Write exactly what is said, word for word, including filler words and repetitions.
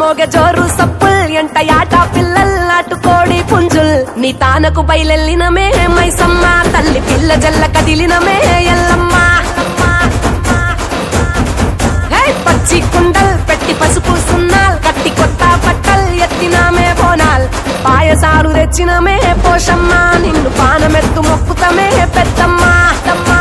మోగ జోరు సప్పుల్ ఎంట యాట పిల్లల్ నాటుకోడి పుంజుల్ నీ తానకు బయలెల్లినమే మైసమ్మ తల్లి పిల్ల జల్ల కదిలినమే ఎల్లమ్మ పచ్చి కుండల్ పెట్టి పసుపు సున్నాల్ కట్టి కొత్త బట్టల్ ఎత్తినామే బోనాల్ పాయసాలు తెచ్చినమే పోషమ్మ నిన్ను పానమెత్తు మొక్కుతమే పెద్దమ్మ